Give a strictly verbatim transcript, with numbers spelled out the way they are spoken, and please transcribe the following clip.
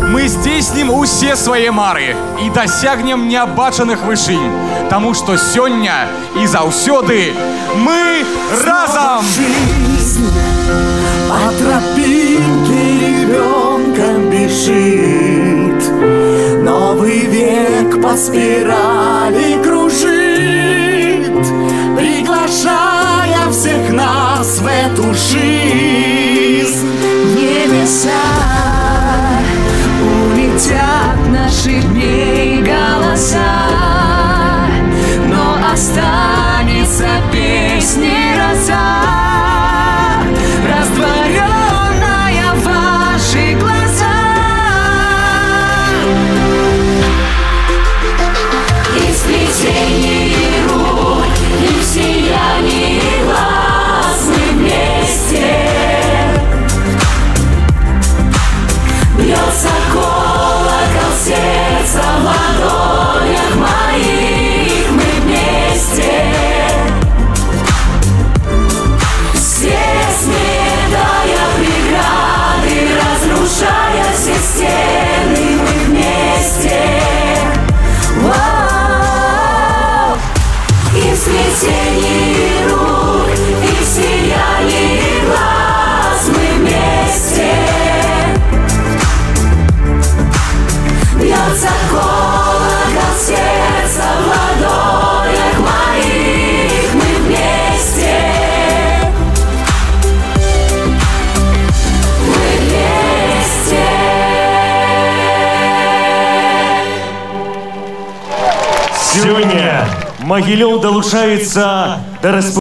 Мы здзейснім усе свае мары і дасягнем неабачаных вышынь, таму што сёння і заўсёды мы разом! Жизнь по тропинке ребенком бежит, новый век по спирали кружит, приглашая всех нас в эту жизнь. Небеса улетят наших дней голоса, но останется песней роса, растворенная в ваших глазах. И в сплетении рук, и в сиянии глаз мы вместе. Бьется колокол сердца в ладонях моих, мы вместе. Все сметая преграды, разрушая все стены, мы вместе. Воу! И в сплетении рук, и в сиянии глаз мы вместе. Бьется колокол сердца в ладонях моих, мы вместе. Мы вместе. Сегодня Могилев долучается до